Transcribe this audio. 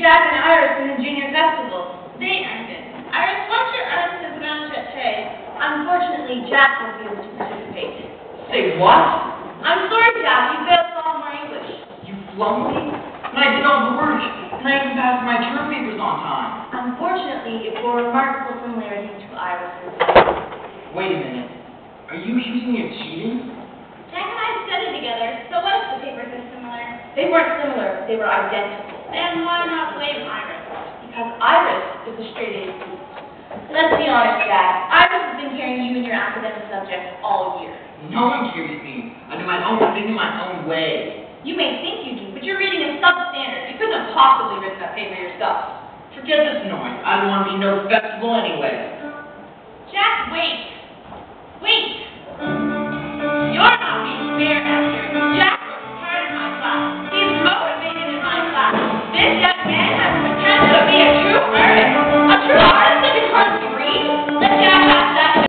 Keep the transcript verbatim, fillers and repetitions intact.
Jack and Iris in the junior festival. They earned it. Iris, what's your artist's grand chate? Unfortunately, Jack won't be able to participate. Say what? I'm sorry, Jack. You failed sophomore English. You flunked me? And I did all the work. And I even passed my term papers on time. Unfortunately, it bore remarkable similarity to Iris's. Wait a minute. Are you accusing me of cheating? Jack and I studied together, so what if the papers are similar? They weren't similar. They were identical. Then why not blame Iris? Because Iris is a straight-A student. Let's be honest, Jack. Iris has been carrying you in your academic subjects all year. No one carries me. I do my own thing in my own way. You may think you do, but you're reading a substandard. You couldn't have possibly written that paper yourself. Forget this noise. I don't want to be no festival anyway. Jack, wait. Wait. You're not being fair, Esther. Jack works hard in my class. He's motivated in my class. This